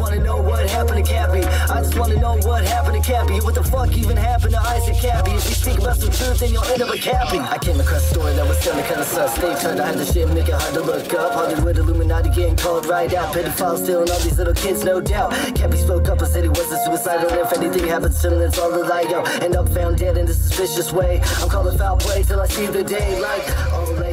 wanna know what happened to Kappy. I just wanna know what happened to Kappy. What the fuck even happened to Isaac Kappy? If you speak about some truth, then you'll end up a Kappy. I came across a story that was sounding kinda sus. They trying to hide the shit, make it hard to look up. Hollywood Illuminati getting called right out. Pedophiles stealing all these little kids, no doubt. Kappy spoke up and said he wasn't suicidal. And if anything happens to him, it's all a lie, yo. End up found dead in a suspicious way. I'm calling foul play till I see the day. Like all the